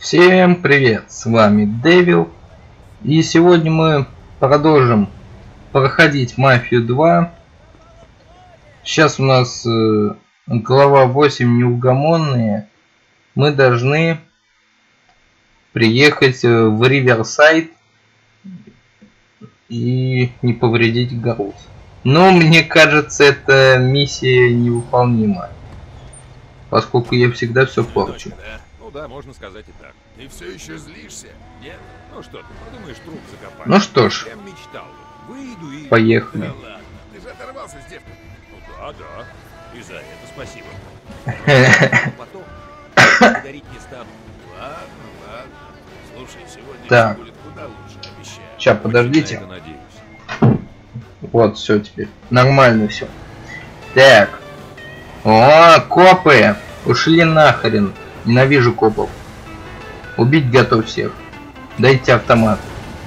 Всем привет, с вами Дэвил, и сегодня мы продолжим проходить Мафию 2. Сейчас у нас глава 8 неугомонные. Мы должны приехать в Риверсайд и не повредить груз. Но мне кажется, эта миссия невыполнима, поскольку я всегда все порчу. Ну да, можно сказать и так. Ты все еще злишься? Нет? Ну что ты, подумаешь, труп закопать. Ну что ж, Я мечтал. Выйду и... поехали. Да ладно, ты же оторвался с девкой. Ну да. И за это спасибо. Потом благодарить не стану. Ладно. Слушай, сегодня Так. все будет куда лучше, обещаю. Сейчас, подождите. Я на это надеюсь. Вот, все теперь. Нормально все. Так. О, копы! Ушли нахрен. Ненавижу копов. Убить готов всех. Дайте автомат.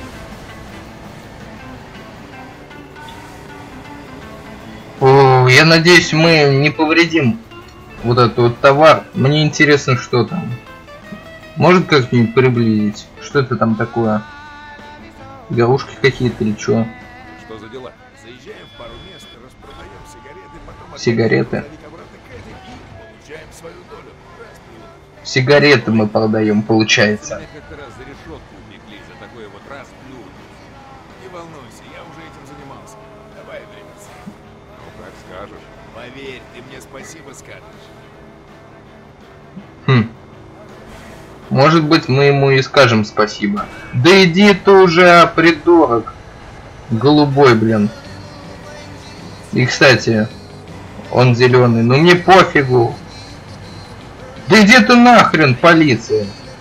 О, я надеюсь, мы не повредим вот этот вот товар. Мне интересно, что там. Может как-нибудь приблизить? Что это там такое? Игрушки какие-то или что? Что за дела? Заезжаем в пару мест, распродаем сигареты, потом Сигареты. обратно к Эдди и получаем свою долю. Сигареты мы продаем, получается. Меня как-то раз за решетку упекли за такое вот расплюнуть. Не волнуйся, я уже этим занимался. Давай временно. Ну как скажешь. Поверь, ты мне спасибо скажешь. Хм. Может быть, мы ему и скажем спасибо. Да иди ты уже, придурок. Голубой, блин. И, кстати, он зеленый. Но мне пофигу. Да иди ты нахрен, полиция.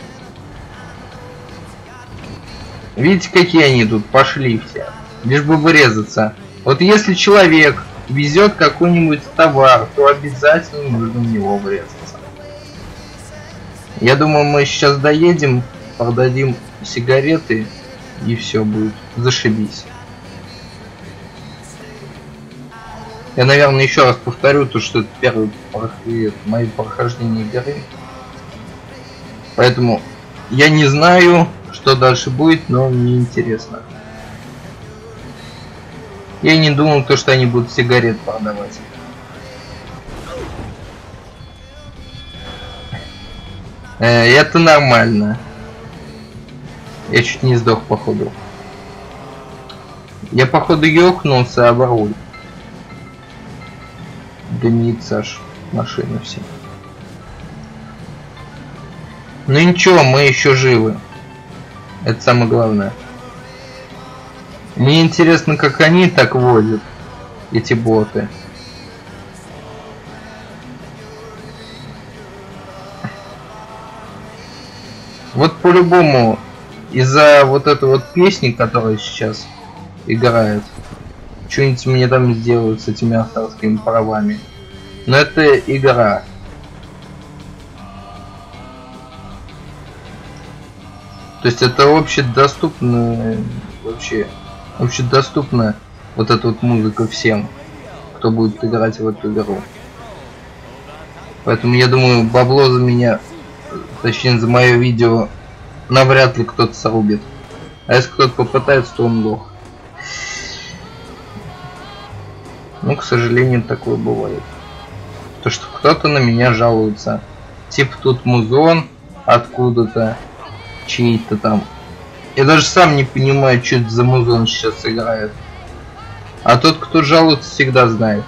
Видите, какие они тут пошли все. Лишь бы вырезаться. Вот если человек везет какой-нибудь товар, то обязательно нужно в него врезаться. Я думаю, мы сейчас доедем, продадим сигареты, и все будет. Зашибись. Я, наверное, еще раз повторю то, что это первое мои прохождения игры. Поэтому я не знаю, что дальше будет, но мне интересно. Я не думал, то, что они будут сигарет продавать. Это нормально. Я чуть не сдох, походу. Я, походу, ёкнулся об руль. Дымится аж машина все. Ну ничего, мы еще живы. Это самое главное. Мне интересно, как они так водят, эти боты. Вот по-любому из-за вот этой вот песни, которая сейчас играет, что-нибудь мне там сделают с этими авторскими правами. Но это игра. То есть это общедоступно, общедоступна вот эта вот музыка всем, кто будет играть в эту игру. Поэтому я думаю, бабло за меня, точнее за мое видео, навряд ли кто-то срубит. А если кто-то попытается, то он лох. Ну, к сожалению, такое бывает. То, что кто-то на меня жалуется. Типа тут музон откуда-то, чей-то там. Я даже сам не понимаю, что это за музон сейчас играет. А тот, кто жалуется, всегда знает.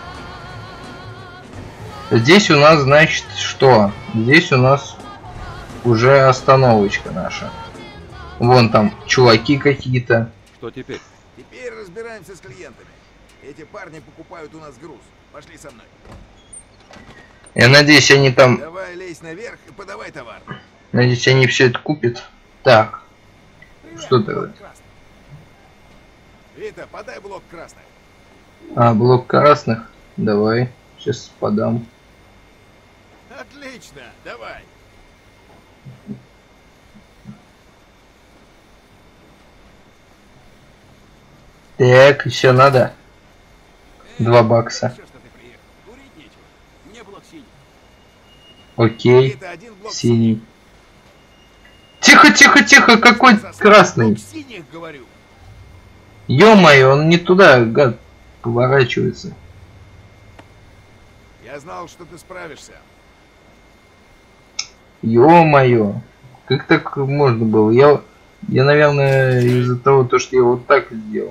Здесь у нас, значит, что? Здесь у нас уже остановочка наша. Вон там чуваки какие-то. Что теперь? Теперь разбираемся с клиентами. Эти парни покупают у нас груз. Пошли со мной. Я надеюсь, они там... Давай лезь наверх и подавай товар. Надеюсь, они все это купят. Так. Что тогда? Вита, подай блок красных. А, блок красных. Давай. Сейчас подам. Отлично, давай. Так, еще надо. 2 бакса. Что ты приехал? Курить нечего. Мне блок синий. Окей. Вита, один блок Синий. Тихо, тихо, тихо, какой красный. Синих, говорю. Ё-моё, он не туда, гад, поворачивается. Я знал, что ты справишься. Ё-моё, как так можно было? Я, наверное, из-за того, что я вот так сделал.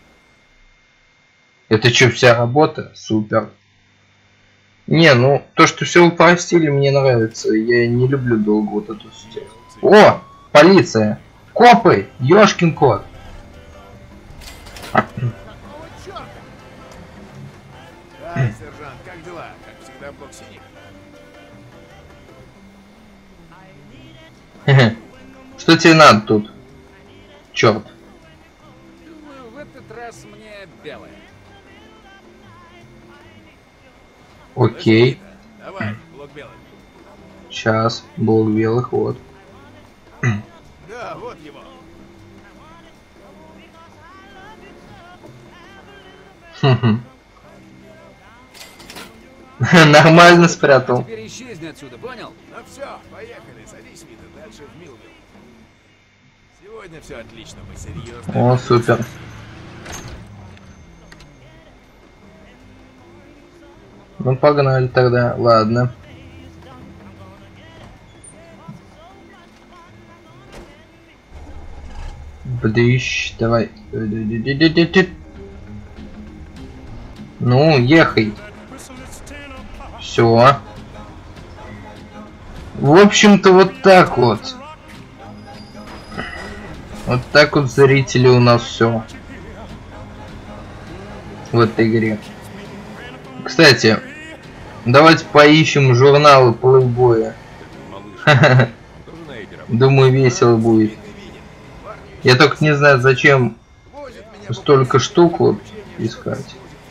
Это что, вся работа? Супер. Не, ну, то, что все упростили, мне нравится. Я не люблю долго вот эту систему. О, полиция! Копы! Ёшкин кот! Да, сержант, как дела? Как всегда, блок синих. Что тебе надо тут? Черт. Думаю, в этот раз мне белое. Окей. Давай, блок белый. Сейчас. Блок белых, вот. Да, вот его. Нормально спрятал. Теперь исчезни отсюда, понял? Ну все, поехали, садись, Вита, дальше в Милвилл. Сегодня все отлично, мы серьезно. О, супер. Ну погнали тогда, ладно. Бдыщ, давай. Ну, ехай. Все. В общем-то, вот так вот. Вот так вот, зрители, у нас все в этой игре. Кстати, давайте поищем журналы плейбоя. Думаю, весело будет. Я только не знаю, зачем столько штук вот искать.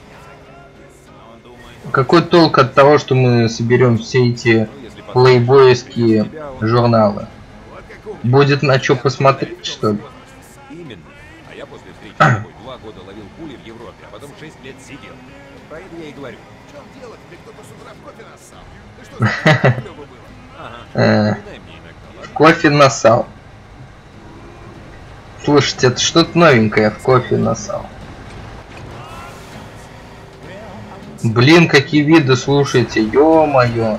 Какой толк от того, что мы соберем все эти плейбойские журналы? Будет на что посмотреть, что ли? Именно. А я после встречи с тобой 2 года ловил пули в Европе, а потом 6 лет сидел. Про это я и говорю. В чем дело? Тебе кто-то с утра в кофе нассал? Ты что, забыл, клёво было? Ага. Напоминай мне иногда, ладно? Кофе насал. Слушайте, это что-то новенькое в кофе насал. Блин, какие виды, слушайте, ё-моё.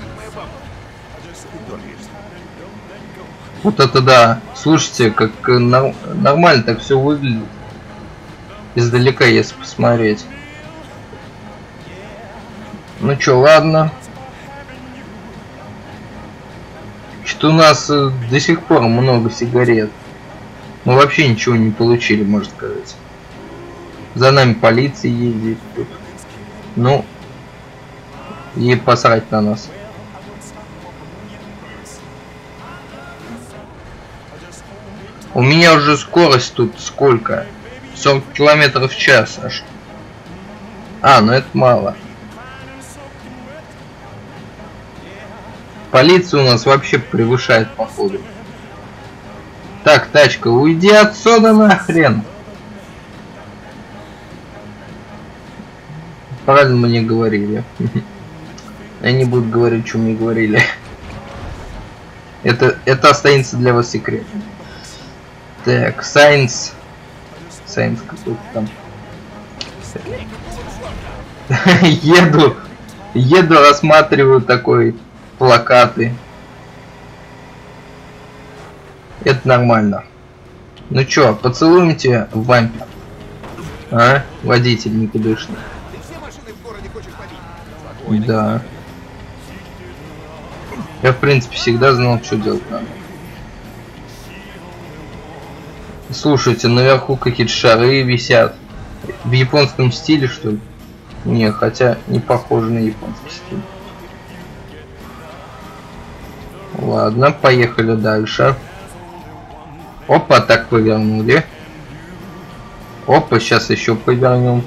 Вот это да. Слушайте, как нормально так все выглядит. Издалека, если посмотреть. Ну чё, ладно. Что у нас до сих пор много сигарет. Мы вообще ничего не получили, можно сказать. За нами полиция ездит тут. Ну, ей посрать на нас. У меня уже скорость тут сколько? 40 километров в час аж. А, ну это мало. Полиция у нас вообще превышает, походу. Так, тачка, уйди отсюда нахрен. Правильно мне говорили. Я не буду говорить, что мне говорили. Это останется для вас секретом. Так, Сайнс какой-то там. Еду, рассматриваю такой плакаты. Это нормально. Ну чё, поцелуем тебя, вампир? А? Водитель никудышный. Ты все машины в городе хочешь побить? Да. Я, в принципе, всегда знал, что делать надо. Слушайте, наверху какие-то шары висят. В японском стиле, что ли? Не, хотя не похоже на японский стиль. Ладно, поехали дальше. Опа, так повернули. Опа, сейчас еще повернем.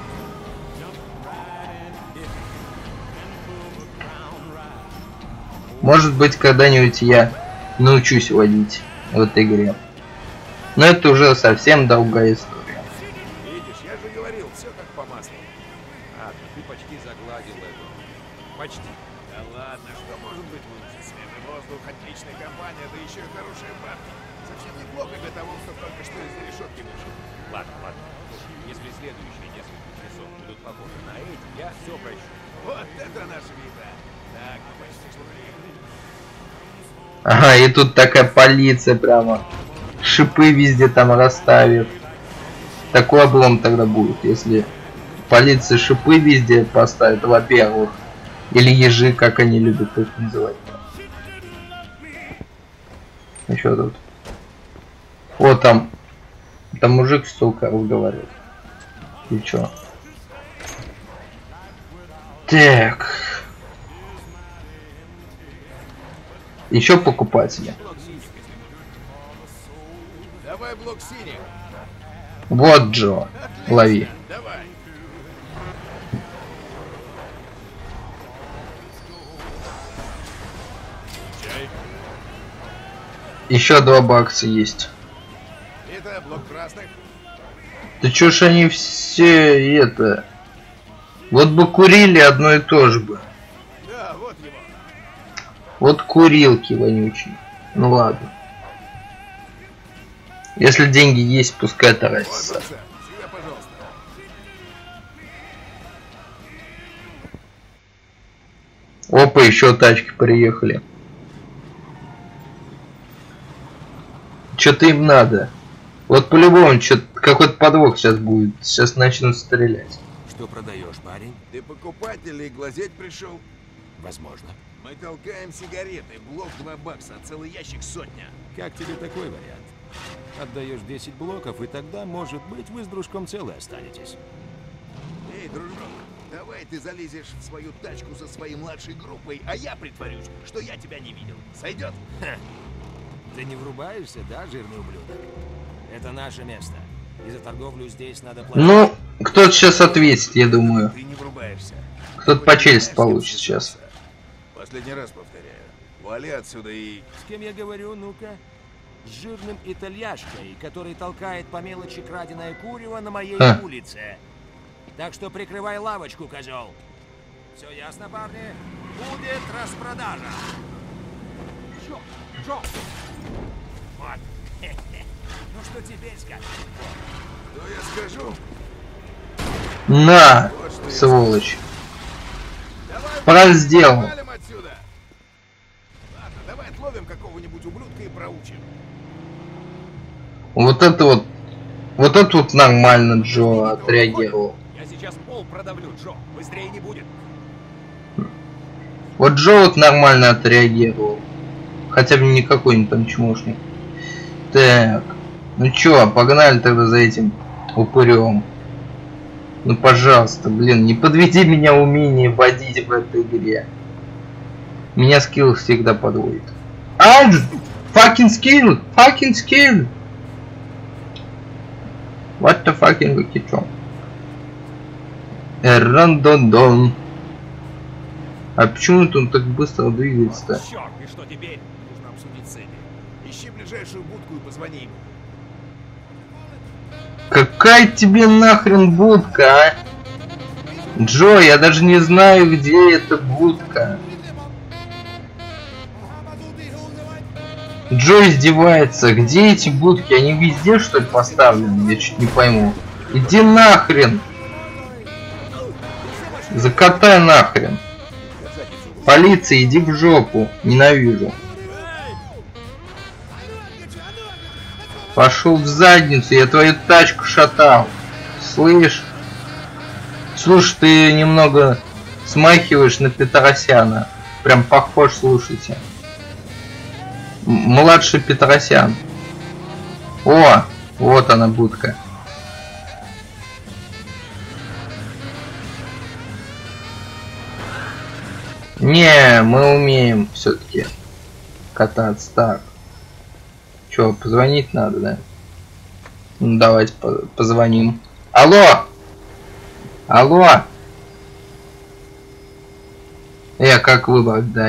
Может быть, когда-нибудь я научусь водить в этой игре. Но это уже совсем другая история. Видишь, я же говорил, все как по маслу. Ладно, ты почти загладил это. Почти. Да ладно, что может быть лучше? Свежий воздух, отличная компания, да еще и хорошие бабки. Совсем неплохо для того, кто только что из решетки вышел. Ладно, ладно. Слушай, если следующие несколько часов будут похожи на эти, я все прощу. Вот это наша еда. Так, мы почти что приехали. Ага, и тут такая полиция прямо. Шипы везде там расставит. Такой облом тогда будет, если полиция шипы везде поставит, во-первых. Или ежи, как они любят их называть. Еще тут. О, там мужик с телкой разговаривает. И чё? Так. Еще покупатели. Давай блок синих. Вот Джо. Лови. Давай. Чай. Еще 2 бакса есть. Это блок красных. Да чё ж они все это... Вот бы курили одно и то же бы. Да, вот его. Вот курилки вонючие. Ну ладно. Если деньги есть, пускай Вот, тарасится. пацан, сюда, пожалуйста. Опа, еще тачки приехали. Что-то им надо. Вот по-любому какой-то подвох сейчас будет. Сейчас начнут стрелять. Что продаешь, парень? Ты покупатель и глазеть пришел? Возможно. Мы толкаем сигареты, блок 2 бакса, а целый ящик сотня. Как тебе такой вариант? Отдаешь 10 блоков, и тогда, может быть, вы с дружком целы останетесь. Эй, дружок, давай ты залезешь в свою тачку со своей младшей группой, а я притворюсь, что я тебя не видел. Сойдет? Ты не врубаешься, да, жирный ублюдок? Это наше место. И за торговлю здесь надо платить. Ну, кто-то сейчас ответит, я думаю. Ты не врубаешься. Кто-то по челюсти получит сейчас. Последний раз повторяю. Вали отсюда и... С кем я говорю, ну-ка? С жирным итальяшкой, который толкает по мелочи краденое курево на моей улице. Так что прикрывай лавочку, козел. Все ясно, парни? Будет распродажа. Джо! Вот. Ну что теперь скажешь? Что я скажу? На, Вот что я сволочь. Давай, Правильно сделал. валим отсюда. Ладно, давай отловим какого-нибудь ублюдка и проучим. Вот это вот нормально Джо отреагировал. Я сейчас пол продавлю, Джо. Быстрее не будет. Вот Джо вот нормально отреагировал. Хотя бы не какой-нибудь там чмошник. Так. Ну чё, погнали тогда за этим упырем. Ну пожалуйста, блин, не подведи меня умение водить в этой игре. Меня скилл всегда подводит. А, fucking skill! Fucking skill! What the fucking выкичом? Рандондон. А почему он так быстро двигается-то? Черт, и что теперь? Нужно обсудить цели. Ищи ближайшую будку и позвони ему. Какая тебе нахрен будка, а? Джо, я даже не знаю, где эта будка. Джо издевается. Где эти будки? Они везде, что ли, поставлены? Я чуть не пойму. Иди нахрен. Закатай нахрен. Полиция, иди в жопу. Ненавижу. Пошел в задницу, я твою тачку шатал. Слышь? Слушай, ты немного смахиваешь на Петросяна. Прям похож, слушайте. Младший Петросян. О, вот она будка. Не, мы умеем все-таки кататься. Так. Че, позвонить надо, да? Ну, давайте позвоним. Алло! Алло! Как выбрать? Да,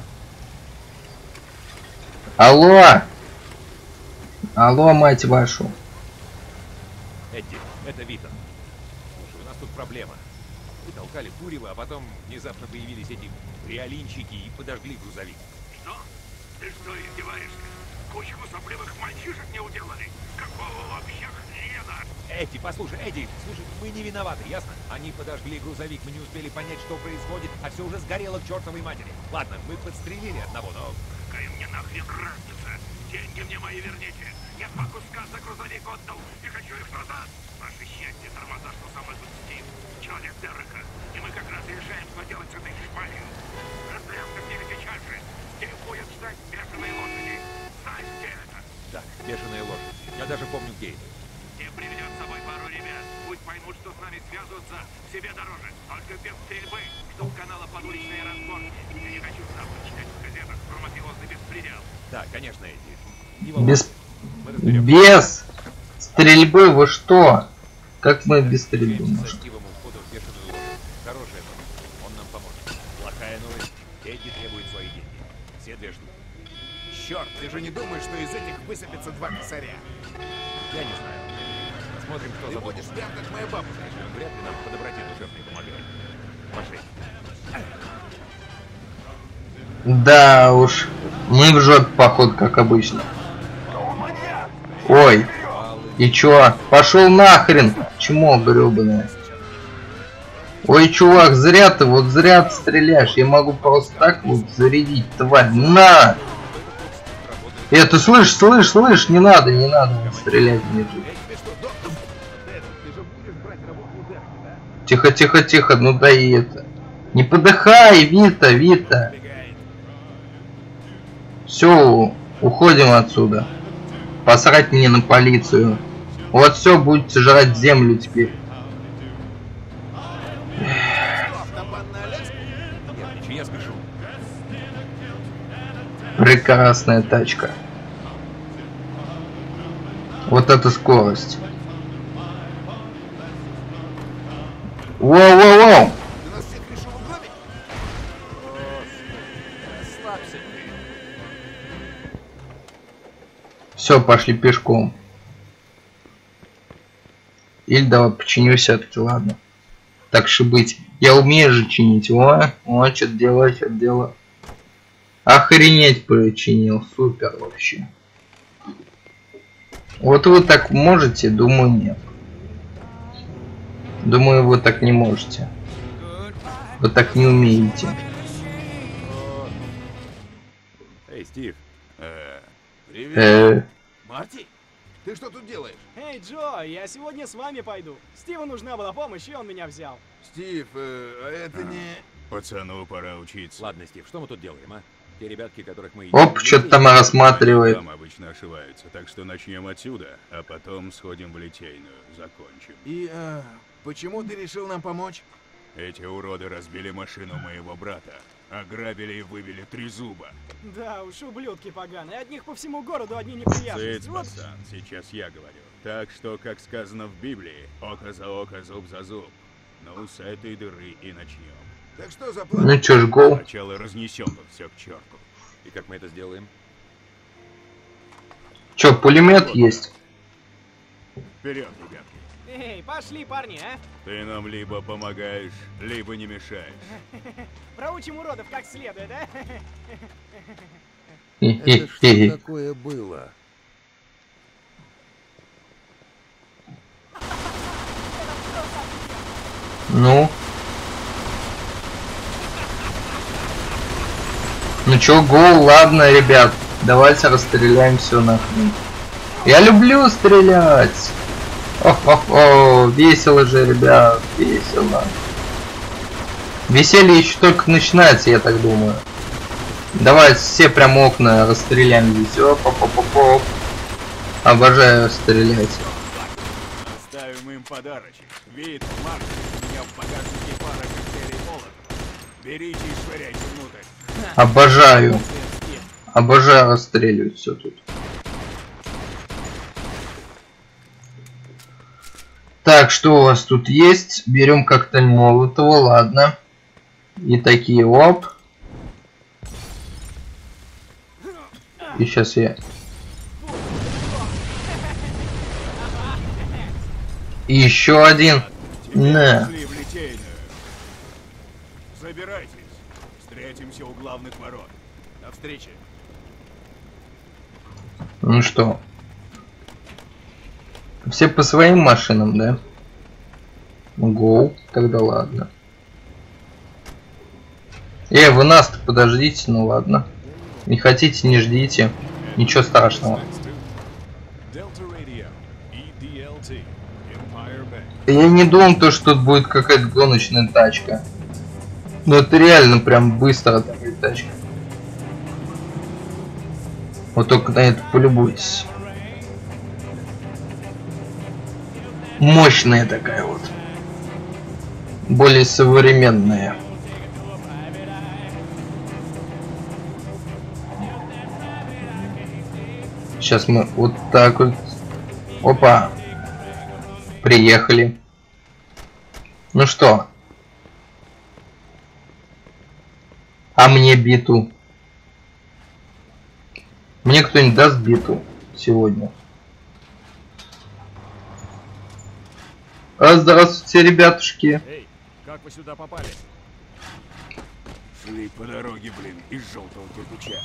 Алло! Алло, мать вашу. Эдди, это Витон. Слушай, у нас тут проблема. Мы толкали курево, а потом внезапно появились эти реалинчики и подожгли грузовик. Что? Ты что, издеваешься? Кучку сопливых мальчиков мальчишек не уделали? Какого вообще хрена? Эдди, послушай, Эдди, слушай, мы не виноваты, ясно? Они подожгли грузовик, мы не успели понять, что происходит, а все уже сгорело к чертовой матери. Ладно, мы подстрелили одного, но... Какая мне нахрен разница? Деньги мне мои верните. Я 2 куска за грузовик отдал и хочу их назад. Ваше счастье, тормоза, что со мной тут Стив, человек Дерека. И мы как раз решаем, что делать с этой шпалью. Разберемся с ними сейчас же. Стив будет ждать бешеной лошади. Знаешь, где это? Так, бешеная лошадь. Я даже помню, где это. Стив приведет с собой пару ребят. Пусть поймут, что с нами связываться себе дороже. Только без стрельбы, чтоб канала под уличные разборки. Я не хочу завтра читать в газетах про мафиозный беспредел. Да, конечно, Эдди. Без стрельбы вы что? Как мы без стрельбы можем? Хорошая новость. Он нам поможет. Плохая новость. Эдди требует свои деньги. Все 2 штуки. Черт, ты же не думаешь, что из этих высыпется 2 косаря? Я не знаю. Посмотрим, кто Ты задумал. будешь прям как моя бабушка. Вряд ли нам по доброте душевной помогает. Пошли. Да уж. Мы в жопе, поход, как обычно. Ой. И чё? Пошел нахрен! Чмо грёбаное. Ой, чувак, зря ты стреляешь. Я могу просто так вот зарядить, тварь. На! Это слышь, не надо стрелять мне тут. Тихо, ну да и это. Не подыхай, Вита. Все, уходим отсюда. Посрать мне на полицию. Вот все, будете жрать землю теперь. Я спешу. Прекрасная тачка. Вот эта скорость. Воу. Ты нас всех решил угробить? Расслабься. Все, пошли пешком. Или давай починю все-таки, ладно. Так же быть. Я умею же чинить. О, что-то дело. Охренеть починил. Супер вообще. Вот вы так можете? Думаю, нет. Думаю, вы так не можете. Вы так не умеете. Эй, Стив. Привет. Марти? Ты что тут делаешь? Эй, Джо, я сегодня с вами пойду. Стиву нужна была помощь, и он меня взял. Стив, а это не... Пацану пора учиться. Ладно, Стив, что мы тут делаем, а? Те ребятки, которых мы... Оп, что-то там рассматривает. Там обычно ошиваются, так что начнем отсюда, а потом сходим в Литейную, закончим. И, почему ты решил нам помочь? Эти уроды разбили машину моего брата, ограбили и выбили 3 зуба. Да уж, ублюдки поганые. Одних по всему городу, одни неприятности. Цыц, Вот. пацан, сейчас я говорю. Так что, как сказано в Библии, око за око, зуб за зуб. Ну, с этой дыры и начнем. Так что за план? Ну чё ж, гол. Сначала разнесем тут все к черту. И как мы это сделаем? Чё, пулемет есть? Вперед, ребятки. Эй, пошли, парни, а? Ты нам либо помогаешь, либо не мешаешь. Проучим уродов как следует, а? Это что такое было? Ну чё, гол, ладно, ребят. Давайте расстреляем все нахрен. Я люблю стрелять. О, весело же, ребят, весело. Веселье еще только начинается, я так думаю. Давайте все прям окна расстреляем здесь. Оп. Обожаю стрелять. Оставим им подарочек. Вид, Марк, у меня в багажнике пара коктейлей молот. Берите и швыряйте внутрь. Обожаю расстреливать все тут. Так, что у вас тут есть? Берем коктейль Молотова, ладно. И такие, оп. И сейчас я... И еще один. На. Пошли в Литейную. Забирайтесь. Встретимся у главных ворот. До встречи. Ну что, Все по своим машинам, да? Гоу, тогда ладно. Вы нас-то подождите, ну ладно. Не хотите, не ждите. Ничего страшного. Я не думал, то, что тут будет какая-то гоночная тачка. Но это реально прям быстро такая тачка. Вот только на это полюбуйтесь. Мощная такая вот. Более современная. Сейчас мы вот так вот. Опа. Приехали. Ну что? А мне биту? Мне кто-нибудь даст биту сегодня? Здравствуйте, ребятушки. Эй, как вы сюда попали? Шли по дороге, блин, из желтого кирпича.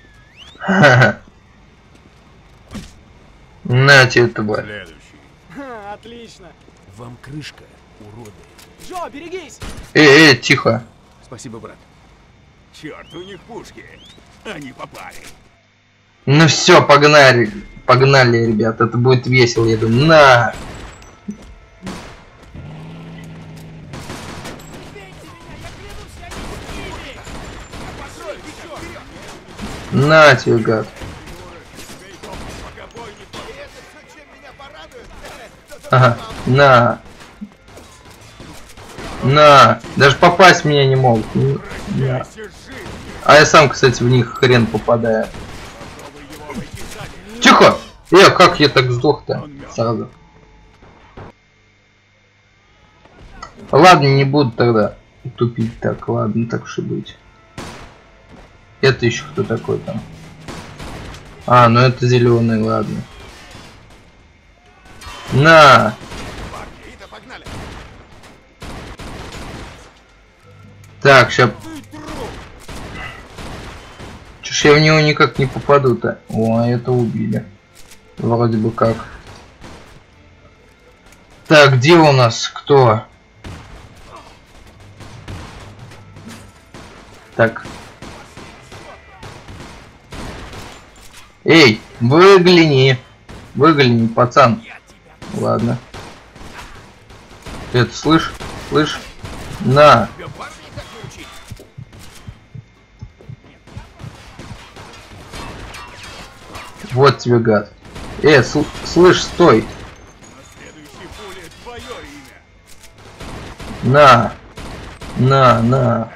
На тебе, тварь. Следующий. Ха, отлично. Вам крышка, уроды. Джо, берегись! Тихо. Спасибо, брат. Черт, у них пушки. Они попали. Ну все, погнали. Погнали, ребят. Это будет весело, я думаю. На! На тебе, гад. Ага, на. На. Даже попасть меня не могут. На. А я сам, кстати, в них хрен попадаю. Тихо! Как я так сдох-то сразу? Ладно, не буду тогда тупить. Так, ладно, так уж и быть. Это еще кто такой там? А, ну это зеленый, ладно. На! Так, сейчас. Чушь, я в него никак не попаду-то. О, это убили. Вроде бы как. Так, где у нас кто? Так. Эй, выгляни. Выгляни, пацан. Ладно. Ты это слышь? Слышь? На. Вот тебе, гад. Слышь, стой. На. На.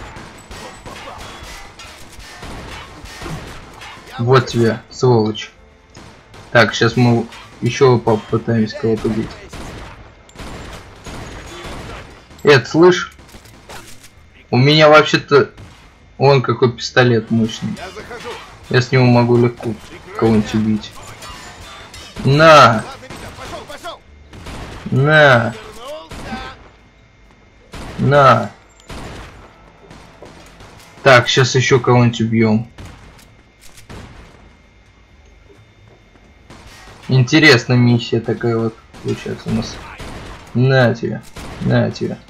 Вот тебе, сволочь. Так, сейчас мы еще попытаемся кого-то убить. Слышь? У меня вообще-то... Вон какой пистолет мощный. Я с него могу легко кого-нибудь убить. На! На! На! Так, сейчас еще кого-нибудь убьем. Интересная миссия такая вот получается у нас. На тебе, на тебе.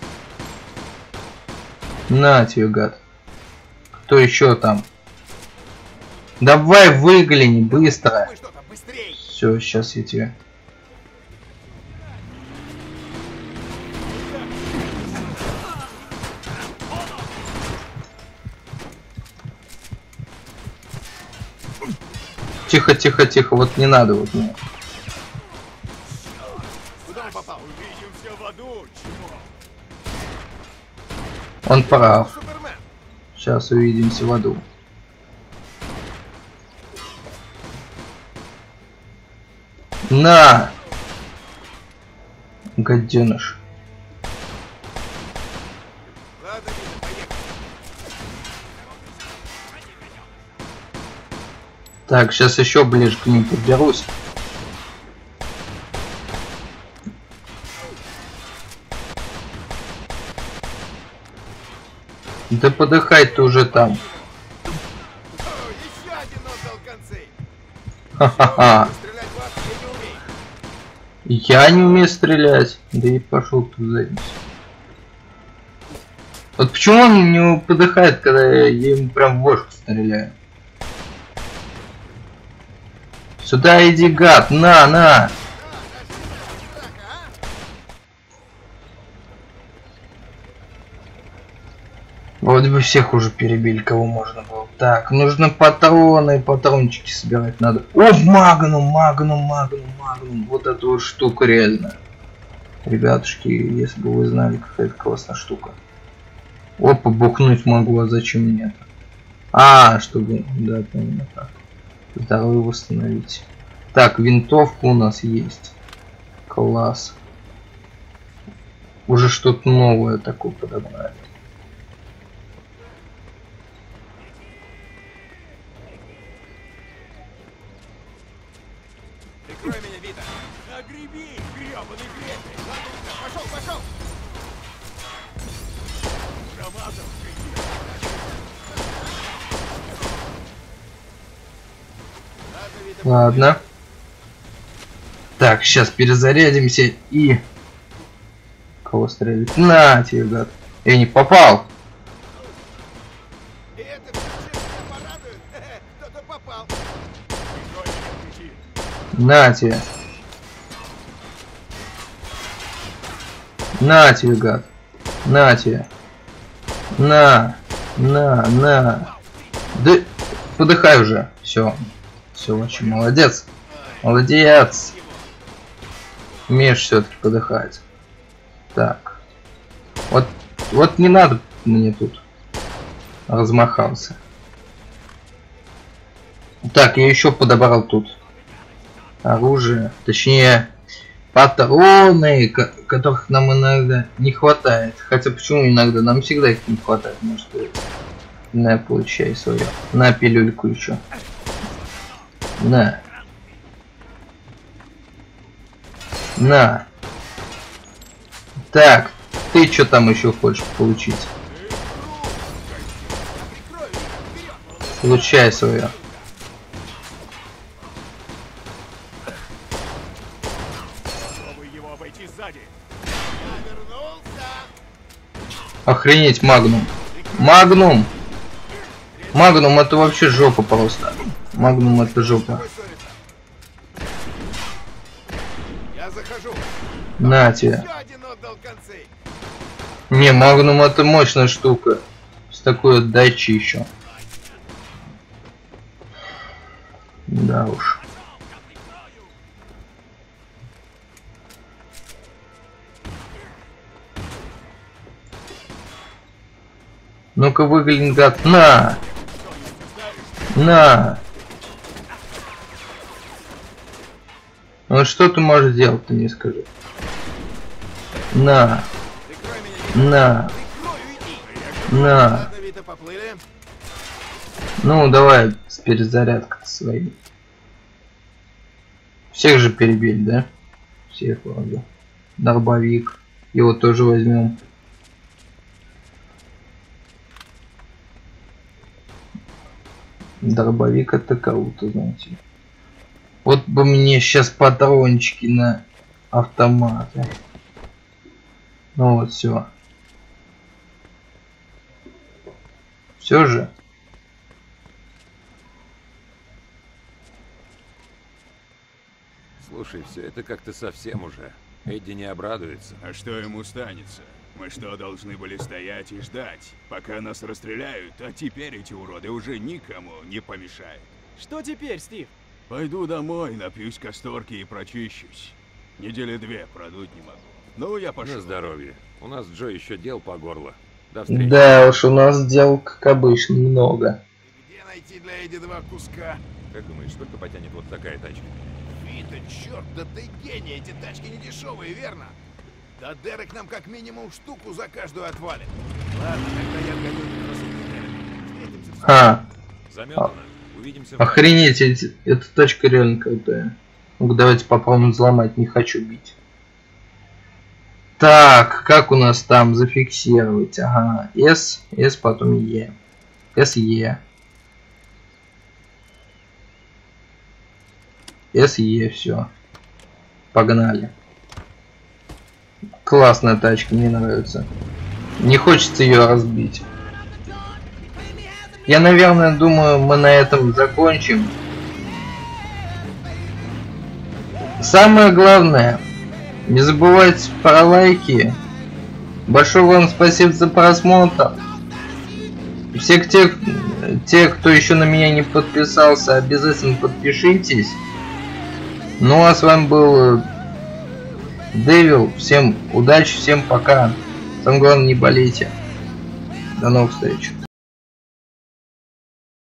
На тебе, гад. Кто еще там? Давай выгляни быстро. Все, сейчас я тебе. Тихо, тихо, тихо, вот не надо вот мне. Куда он попал? Увидимся в аду, чмо. Он прав. Супермен. Сейчас увидимся в аду. На! Гаденыш. Ладно, Витя, поехали. Так, сейчас еще ближе к ним подберусь. Да подыхай ты уже там. Еще один отдал концы. Ха-ха-ха. Стрелять в вас я не умею. Я не умею стрелять. Да и пошел тут задницу. Вот почему он не подыхает, когда я ему прям в бошку стреляю? Сюда иди, гад, на! Вот бы всех уже перебили, кого можно было. Так, нужно патроны, патрончики собирать надо. О, магнум. Вот эту вот штуку реально. Ребятушки, если бы вы знали, какая это классная штука. Опа, бухнуть могу, а зачем мне это? А, чтобы, да, именно так. Здоровье восстановить. Так, винтовка у нас есть. Класс. Уже что-то новое такое подобрали. Прикрой меня, Вита! Огреби, грёбаный гребень! Пошел! Промазал, Ладно. Так, сейчас перезарядимся и... Кого стрелять? На тебе, гад. Я не попал. Это меня порадует. Кто-то попал. На тебе. На тебе, гад. На тебе. На. Да подыхай уже. Все, очень молодец. Умеешь все-таки подыхать. Так. Вот не надо мне тут. Размахался. Так, я еще подобрал тут оружие. Точнее, патроны, которых нам иногда не хватает. Хотя почему иногда? Нам всегда их не хватает. Может, на, получай свое. На пилюльку еще. На. Так, ты что там еще хочешь получить? Получай свое. Охренеть, магнум. Магнум это вообще жопа просто. Магнум это жопа. Я захожу. На тебе. Еще один отдал концы. Не, магнум это мощная штука. С такой отдачей еще. Да уж. Ну-ка выглянь, гад. На! Ну что ты можешь сделать, ты мне скажи. На! Ну, давай с перезарядкой своей. Всех же перебили, да? Всех вроде. Дробовик. Его тоже возьмем. Дробовик это кого-то, знаете. Вот бы мне сейчас патрончики на автоматы. Ну вот, все. Все же. Слушай, все это как-то совсем уже. Эдди не обрадуется. А что ему станется? Мы что, должны были стоять и ждать, пока нас расстреляют, а теперь эти уроды уже никому не помешают. Что теперь, Стив? Пойду домой, напьюсь касторки и прочищусь. Недели 2 продуть не могу. Ну, я пошел. На здоровье. У нас, Джо, еще дел по горло. До встречи. Да уж, у нас дел, как обычно, много. Где найти для Эдди 2 куска? Как думаешь, сколько потянет вот такая тачка? Вита, черт, да ты гений, эти тачки не дешевые, верно? Да Дерек нам как минимум штуку за каждую отвалит. Ладно, тогда я отгоню на Встретимся в Заметано. Увидимся в Охренеть, эта тачка реально крутая. Ну-ка, давайте попробуем взломать, не хочу бить. Так, как у нас там зафиксировать? Ага, S, потом E. SE. SE, все. Погнали. Классная тачка, мне нравится. Не хочется ее разбить. Я, наверное, думаю, мы на этом закончим. Самое главное, не забывайте про лайки. Большое вам спасибо за просмотр. Все те, кто еще на меня не подписался, обязательно подпишитесь. Ну а с вами был Дэвил. Всем удачи, всем пока. Самое главное, не болейте. До новых встреч.